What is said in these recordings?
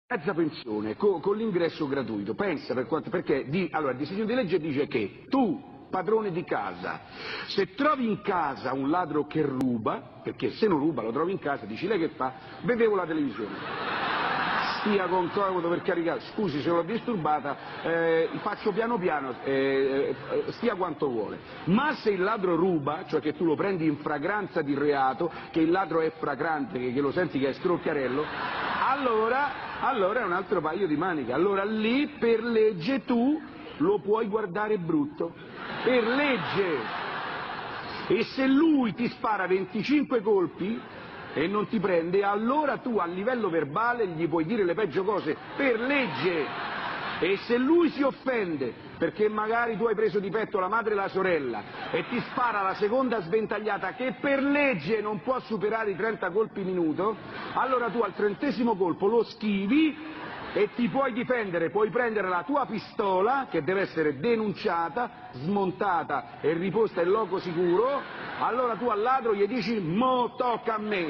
mezza pensione con l'ingresso gratuito. Pensa perché allora, il disegno di legge dice che tu, padrone di casa, se trovi in casa un ladro che ruba, perché se non ruba lo trovi in casa, dici lei che fa? Vedevo la televisione. Stia con comodo per caricare, scusi se l'ho disturbata, faccio piano piano, stia quanto vuole. Ma se il ladro ruba, cioè che tu lo prendi in fragranza di reato, che il ladro è fragrante, che lo senti che è scrocchiarello, allora è un altro paio di maniche. Allora lì per legge tu lo puoi guardare brutto, per legge. E se lui ti spara 25 colpi e non ti prende, allora tu a livello verbale gli puoi dire le peggio cose, per legge. E se lui si offende perché magari tu hai preso di petto la madre e la sorella e ti spara la seconda sventagliata che per legge non può superare i 30 colpi minuto, allora tu al 30° colpo lo schivi e ti puoi difendere, puoi prendere la tua pistola, che deve essere denunciata, smontata e riposta in loco sicuro, allora tu al ladro gli dici mo tocca a me.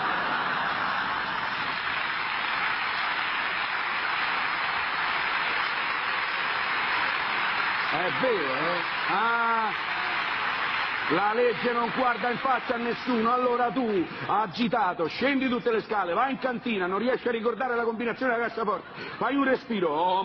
È vero, eh? La legge non guarda in faccia a nessuno, allora tu, agitato, scendi tutte le scale, vai in cantina, non riesci a ricordare la combinazione della cassaforte, fai un respiro,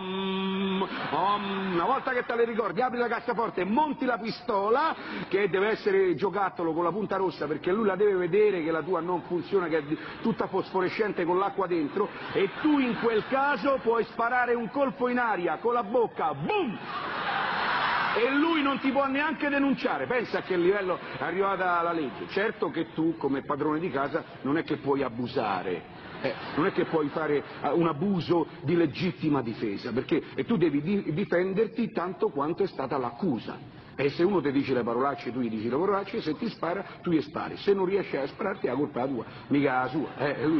una volta che te le ricordi, apri la cassaforte, monti la pistola, che deve essere giocattolo con la punta rossa, perché lui la deve vedere che la tua non funziona, che è tutta fosforescente con l'acqua dentro, e tu in quel caso puoi sparare un colpo in aria con la bocca, boom! E lui non ti può neanche denunciare, pensa a che livello è arrivata la legge. Certo che tu, come padrone di casa, non è che puoi abusare, non è che puoi fare un abuso di legittima difesa, perché tu devi difenderti tanto quanto è stata l'accusa. E se uno ti dice le parolacce, tu gli dici le parolacce, se ti spara, tu gli spari. Se non riesci a spararti, la colpa è la tua, mica la sua.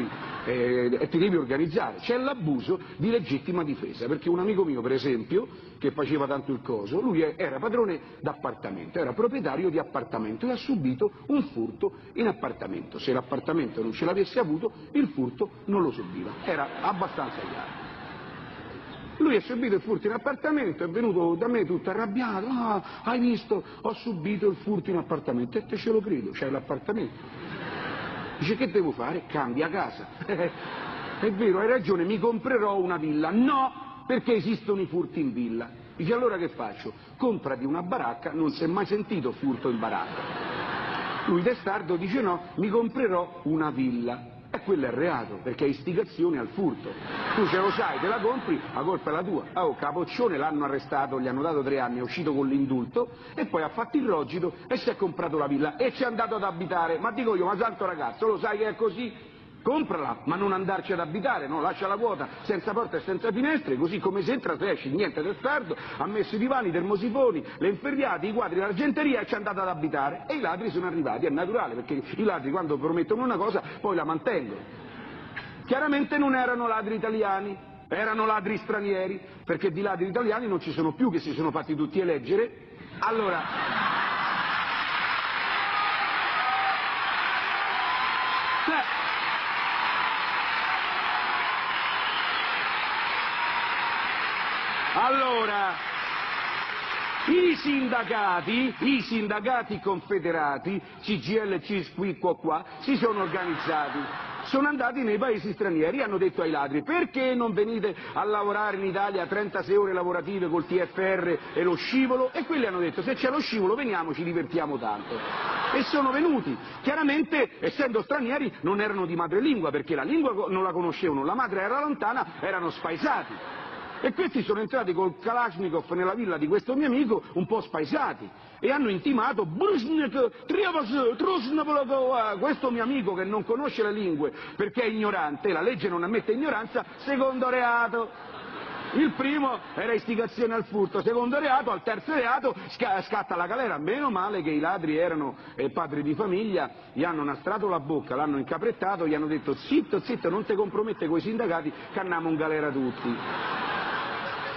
Ti devi organizzare. C'è l'abuso di legittima difesa, perché un amico mio, per esempio, che faceva tanto il coso, lui era padrone d'appartamento, era proprietario di appartamento e ha subito un furto in appartamento. Se l'appartamento non ce l'avesse avuto, il furto non lo subiva. Era abbastanza chiaro. Lui ha subito il furto in appartamento, è venuto da me tutto arrabbiato, hai visto, ho subito il furto in appartamento, e te ce lo credo, c'hai l'appartamento. Dice, che devo fare? Cambia casa. È vero, hai ragione, mi comprerò una villa. No, perché esistono i furti in villa. Dice, allora che faccio? Comprati una baracca, non si è mai sentito furto in baracca. Lui testardo dice, no, mi comprerò una villa. E quello è reato, perché è istigazione al furto. Tu ce lo sai, te la compri, la colpa è la tua. Capoccione l'hanno arrestato, gli hanno dato 3 anni, è uscito con l'indulto, e poi ha fatto il rogito e si è comprato la villa e ci è andato ad abitare. Ma dico io, ma santo ragazzo, lo sai che è così? Comprala, ma non andarci ad abitare, no? Lascia vuota, senza porte e senza finestre, così come se entra, se esci, niente testardo, ha messo i divani, i termosifoni, le inferriate, i quadri, l'argenteria e ci è andato ad abitare. E i ladri sono arrivati, è naturale, perché i ladri quando promettono una cosa poi la mantengono. Chiaramente non erano ladri italiani, erano ladri stranieri, perché di ladri italiani non ci sono più, che si sono fatti tutti eleggere. Allora, i sindacati confederati, CGIL, CISL, qui, qua, si sono organizzati, sono andati nei paesi stranieri e hanno detto ai ladri, perché non venite a lavorare in Italia 36 ore lavorative col TFR e lo scivolo? E quelli hanno detto, se c'è lo scivolo veniamo, ci divertiamo tanto. E sono venuti. Chiaramente, essendo stranieri, non erano di madrelingua, perché la lingua non la conoscevano, la madre era lontana, erano spaesati. E questi sono entrati col Kalashnikov nella villa di questo mio amico, un po' spaesati, e hanno intimato questo mio amico che non conosce le lingue perché è ignorante, la legge non ammette ignoranza, secondo reato. Il primo era istigazione al furto, secondo reato, al terzo reato scatta la galera. Meno male che i ladri erano padri di famiglia, gli hanno nastrato la bocca, l'hanno incaprettato, gli hanno detto, zitto, zitto, non ti compromette coi sindacati, che andiamo in galera tutti.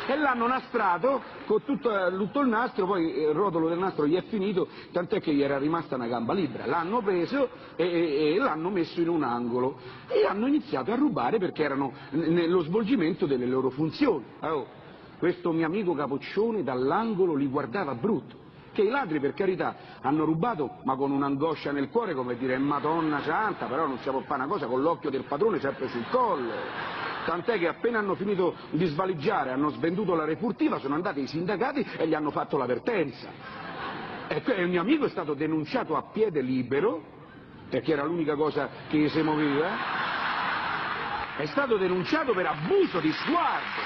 e l'hanno nastrato con tutto il nastro, poi il rotolo del nastro gli è finito, tant'è che gli era rimasta una gamba libera. L'hanno preso e l'hanno messo in un angolo e hanno iniziato a rubare perché erano nello svolgimento delle loro funzioni. Questo mio amico Capoccione dall'angolo li guardava brutto, che i ladri per carità hanno rubato ma con un'angoscia nel cuore, come dire Madonna Santa, però non si può fare una cosa con l'occhio del padrone sempre sul collo. Tant'è che appena hanno finito di svaligiare, hanno svenduto la refurtiva, sono andati i sindacati e gli hanno fatto l'avvertenza. E il mio amico è stato denunciato a piede libero, perché era l'unica cosa che gli si muoveva, è stato denunciato per abuso di sguardo.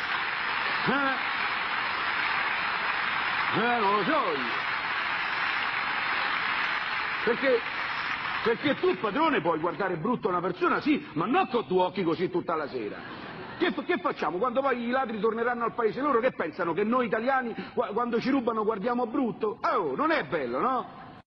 Non lo so io. Perché tu, padrone, puoi guardare brutto una persona, sì, ma non con due occhi così tutta la sera. Che facciamo? Quando poi i ladri torneranno al paese loro, che pensano? Che noi italiani, quando ci rubano, guardiamo brutto? Non è bello, no?